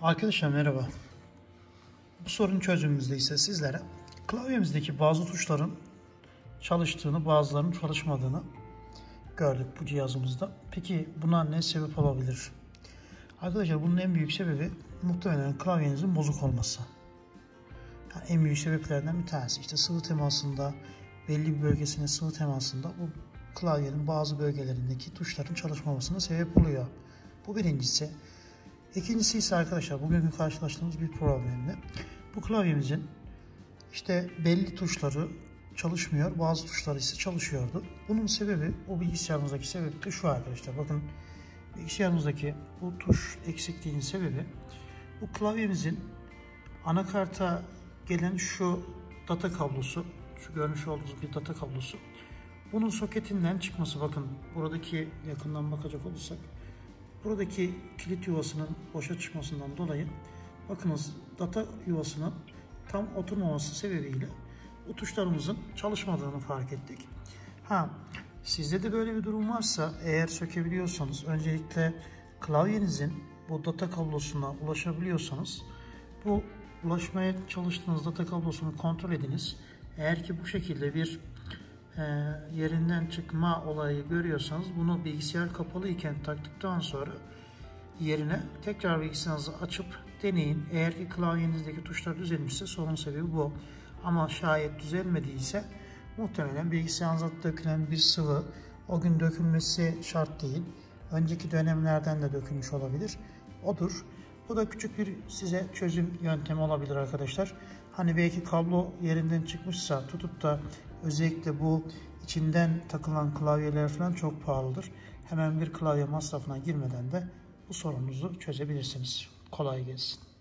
Arkadaşlar merhaba. Bu sorunun çözümümüzde ise sizlere klavyemizdeki bazı tuşların çalıştığını, bazılarının çalışmadığını gördük bu cihazımızda. Peki buna ne sebep olabilir? Arkadaşlar bunun en büyük sebebi muhtemelen klavyenizin bozuk olması. Yani en büyük sebeplerden bir tanesi işte sıvı temasında, belli bir bölgesinin sıvı temasında bu klavyenin bazı bölgelerindeki tuşların çalışmamasına sebep oluyor. Bu birincisi. İkincisi ise arkadaşlar bugünkü karşılaştığımız bir problemle bu klavyemizin işte belli tuşları çalışmıyor, bazı tuşları ise çalışıyordu. Bunun sebebi, o bilgisayarımızdaki sebebi de şu arkadaşlar. Bakın bilgisayarımızdaki bu tuş eksikliğinin sebebi bu klavyemizin anakarta gelen şu data kablosu, şu görmüş olduğunuz bir data kablosu. Bunun soketinden çıkması. Bakın buradaki yakından bakacak olursak buradaki kilit yuvasının boşa çıkmasından dolayı bakınız data yuvasının tam oturmaması sebebiyle bu tuşlarımızın çalışmadığını fark ettik. Sizde de böyle bir durum varsa eğer sökebiliyorsanız öncelikle klavyenizin bu data kablosuna ulaşabiliyorsanız bu ulaşmaya çalıştığınız data kablosunu kontrol ediniz. Eğer ki bu şekilde bir yerinden çıkma olayı görüyorsanız bunu bilgisayar kapalı iken taktıktan sonra yerine tekrar bilgisayarınızı açıp deneyin. Eğer ki klavyenizdeki tuşlar düzelmişse sorun sebebi bu. Ama şayet düzelmediyse muhtemelen bilgisayarınıza dökülen bir sıvı, o gün dökülmesi şart değil. Önceki dönemlerden de dökülmüş olabilir. Odur. Bu da küçük bir size çözüm yöntemi olabilir arkadaşlar. Hani belki kablo yerinden çıkmışsa tutup da özellikle bu içinden takılan klavyeler falan çok pahalıdır. Hemen bir klavye masrafına girmeden de bu sorununuzu çözebilirsiniz. Kolay gelsin.